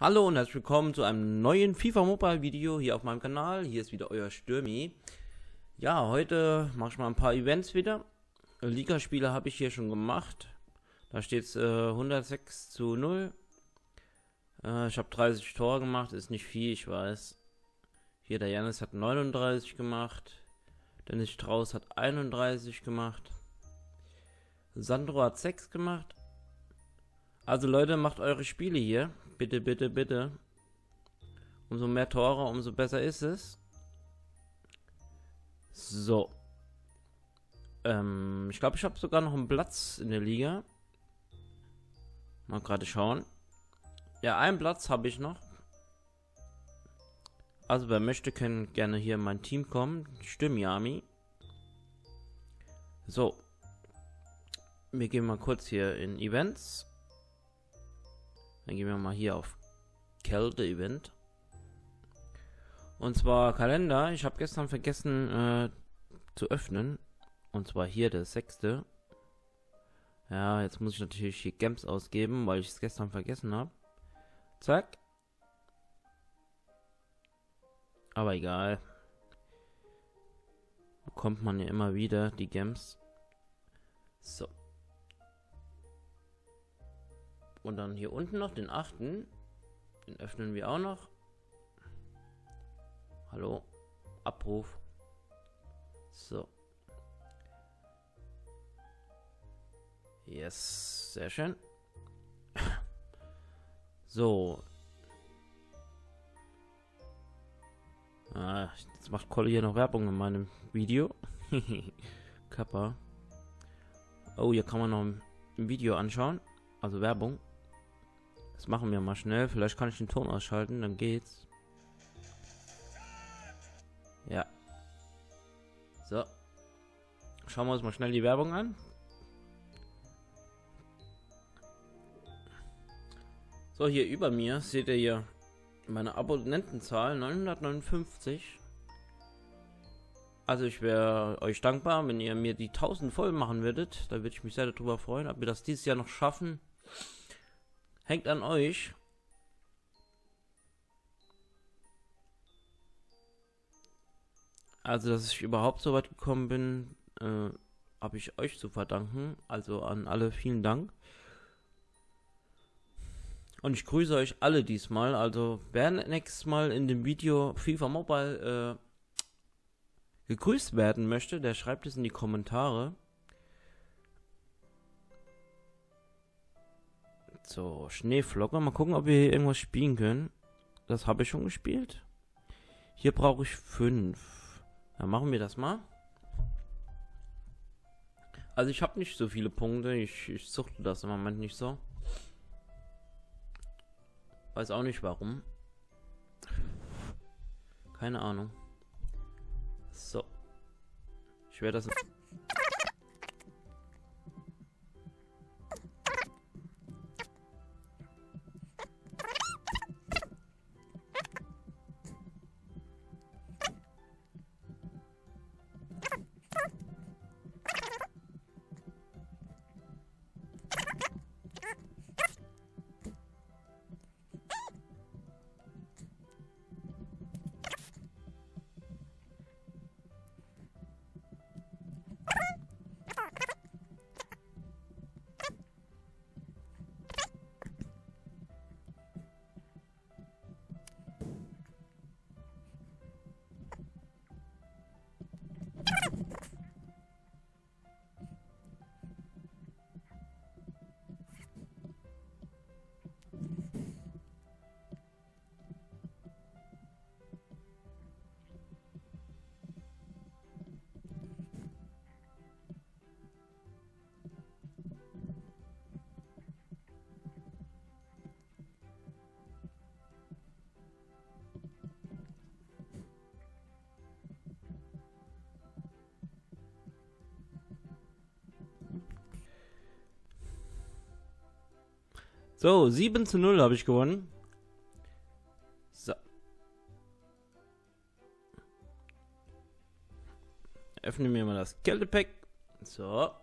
Hallo und herzlich willkommen zu einem neuen FIFA Mobile Video hier auf meinem Kanal. Hier ist wieder euer Stürmi. Ja, heute mache ich mal ein paar Events wieder. Ligaspiele habe ich hier schon gemacht. Da steht es 106:0. Ich habe 30 Tore gemacht, ist nicht viel, ich weiß. Hier der Janis hat 39 gemacht. Dennis Strauß hat 31 gemacht. Sandro hat 6 gemacht. Also Leute, macht eure Spiele hier. Bitte, bitte, bitte. Umso mehr Tore, umso besser ist es. So. Ich glaube, ich habe sogar noch einen Platz in der Liga. Mal gerade schauen. Ja, einen Platz habe ich noch. Also wer möchte, kann gerne hier in mein Team kommen. Stürmi Army. So. Wir gehen mal kurz hier in Events. Dann gehen wir mal hier auf Kälte-Event. Und zwar Kalender. Ich habe gestern vergessen zu öffnen. Und zwar hier der 6. Ja, jetzt muss ich natürlich hier Gems ausgeben, weil ich es gestern vergessen habe. Zack. Aber egal. Bekommt man ja immer wieder die Gems. So. Und dann hier unten noch den 8. Den öffnen wir auch noch. Hallo. Abruf. So. Yes. Sehr schön. So. Jetzt macht Kolle hier noch Werbung in meinem Video. Kappa. Oh, hier kann man noch ein Video anschauen. Also Werbung. Das machen wir mal schnell. Vielleicht kann ich den Ton ausschalten, dann geht's. Ja. So. Schauen wir uns mal schnell die Werbung an. So, hier über mir seht ihr hier meine Abonnentenzahl 959. Also ich wäre euch dankbar, wenn ihr mir die 1000 voll machen würdet. Da würde ich mich sehr darüber freuen. Ob wir das dieses Jahr noch schaffen, hängt an euch. Also, dass ich überhaupt so weit gekommen bin, habe ich euch zu verdanken. Also an alle vielen Dank. Und ich grüße euch alle diesmal. Also wer nächstes Mal in dem Video FIFA Mobile gegrüßt werden möchte, der schreibt es in die Kommentare. So, Schneeflocke. Mal gucken, ob wir hier irgendwas spielen können. Das habe ich schon gespielt. Hier brauche ich 5. Dann machen wir das mal. Also ich habe nicht so viele Punkte. Ich suchte das im Moment nicht so. Weiß auch nicht warum. Keine Ahnung. So. Ich werde das... So, 7:0 habe ich gewonnen. So. Öffnen wir mal das Kältepack. So.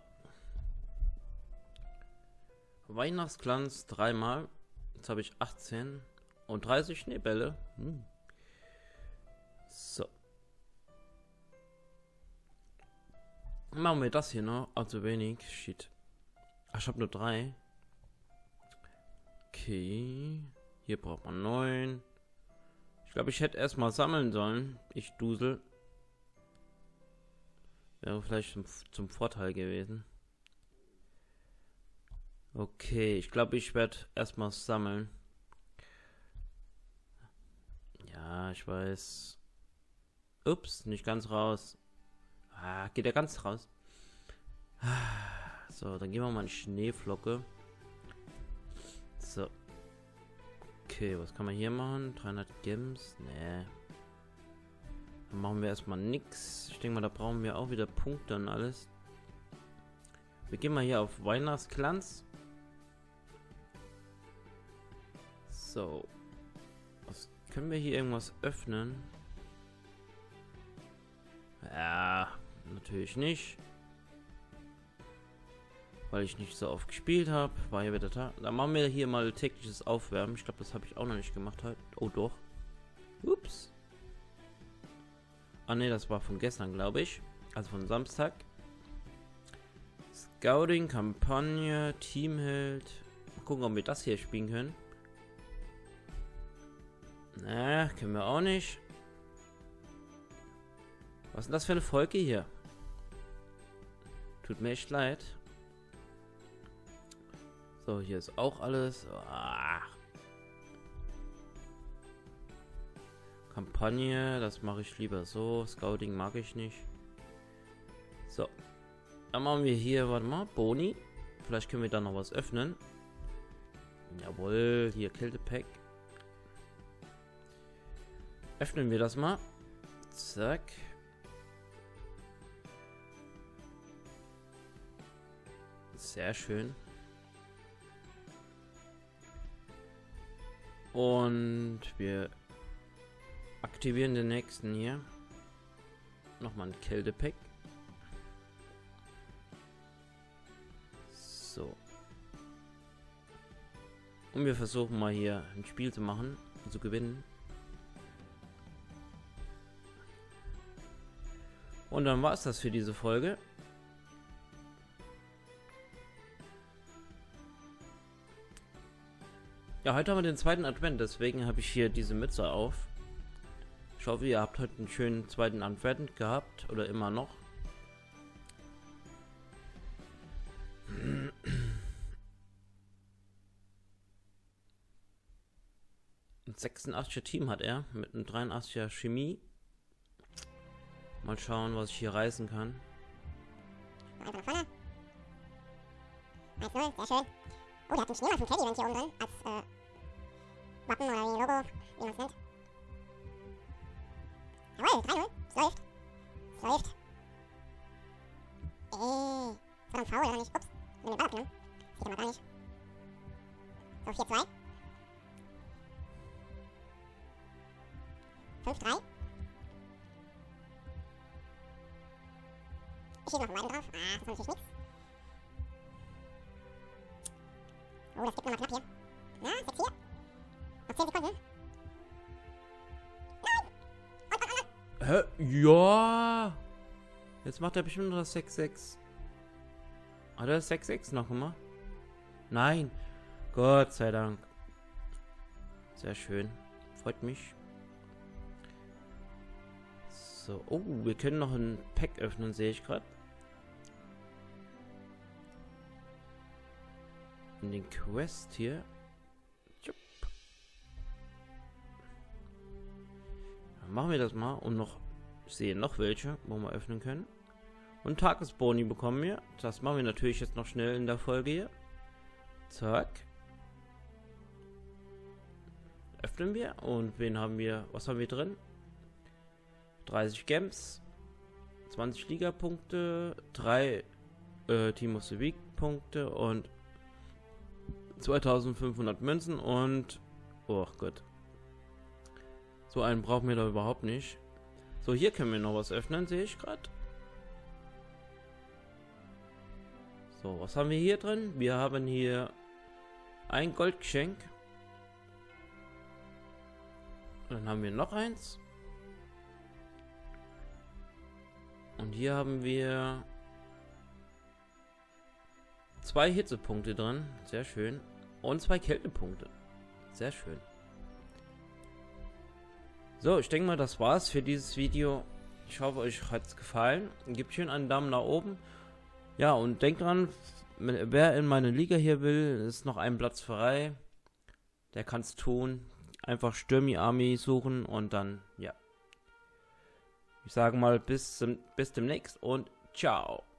Weihnachtsglanz dreimal. Jetzt habe ich 18. Und 30 Schneebälle. So. Machen wir das hier noch. Also wenig. Shit. Ach, ich habe nur 3. Okay. Hier braucht man 9. Ich glaube, ich hätte erstmal sammeln sollen. Ich Dusel. Wäre vielleicht zum Vorteil gewesen. Okay, ich glaube, ich werde erstmal sammeln. Ja, ich weiß. Ups, nicht ganz raus. Ah, geht er ganz raus? So, dann gehen wir mal in Schneeflocke. So. Okay, was kann man hier machen? 300 Gems? Nee. Dann machen wir erstmal nix. Ich denke mal, da brauchen wir auch wieder Punkte und alles. Wir gehen mal hier auf Weihnachtsglanz. So. Was können wir hier irgendwas öffnen? Ja, natürlich nicht. Weil ich nicht so oft gespielt habe. War ja wieder da. Dann machen wir hier mal tägliches Aufwärmen. Ich glaube, das habe ich auch noch nicht gemacht heute. Oh doch. Ups. Ah ne, das war von gestern, glaube ich. Also von Samstag. Scouting, Kampagne, Teamheld. Mal gucken, ob wir das hier spielen können. Na, können wir auch nicht. Was ist denn das für eine Folge hier? Tut mir echt leid. So, hier ist auch alles. Ah. Kampagne, das mache ich lieber so. Scouting mag ich nicht. So. Dann machen wir hier, warte mal, Boni. Vielleicht können wir da noch was öffnen. Jawohl, hier Kältepack. Öffnen wir das mal. Zack. Sehr schön. Und wir aktivieren den nächsten hier. Nochmal ein Kältepack. So. Und wir versuchen mal hier ein Spiel zu machen und zu gewinnen. Und dann war es das für diese Folge. Ja, heute haben wir den zweiten Advent, deswegen habe ich hier diese Mütze auf. Ich hoffe, ihr habt heute einen schönen zweiten Advent gehabt oder immer noch. Ein 86er Team hat er mit einem 83er Chemie. Mal schauen, was ich hier reißen kann. Einfach nach vorne. 1-0, sehr schön. Oh, der hat einen Schneemann von Teddy hier oben drin. Als Wappen oder wie Logo, wie man es nennt. Jawohl, 3-0. Es läuft. Es läuft. Das war ein Foul, oder nicht? Ups, ich bin den Ball abgenommen. Sieht er mal gar nicht. So, 4-2. 5-3. Ich schieße noch einen Weiden drauf. Ah, das ist natürlich nichts. Oh, das gibt nochmal knapp hier. Na, 6-4. Noch 10 Sekunden. Nein! Hä? Ja. Jetzt macht er bestimmt noch das 6-6. Hat er das 6-6 noch gemacht? Nein. Gott sei Dank. Sehr schön. Freut mich. So. Oh, wir können noch ein Pack öffnen, sehe ich gerade. In den Quest hier. Dann machen wir das mal und noch, ich sehe noch welche, wo wir öffnen können. Und Tagesboni bekommen wir. Das machen wir natürlich jetzt noch schnell in der Folge hier. Zack. Öffnen wir und wen haben wir, was haben wir drin? 30 Gems, 20 Liga-Punkte, 3 Team of the Week Punkte und 2500 Münzen und oh Gott. So einen brauchen wir da überhaupt nicht. So, hier können wir noch was öffnen, sehe ich gerade. So, was haben wir hier drin? Wir haben hier ein Goldgeschenk. Dann haben wir noch eins. Und hier haben wir 2 Hitzepunkte drin. Sehr schön. Und 2 Kältepunkte. Sehr schön. So, ich denke mal, das war's für dieses Video. Ich hoffe, euch hat's gefallen. Gebt schön einen Daumen nach oben. Ja, und denkt dran, wer in meine Liga hier will, ist noch ein Platz frei. Der kann's tun. Einfach Stürmi Army suchen und dann, ja. Ich sage mal, bis demnächst und ciao.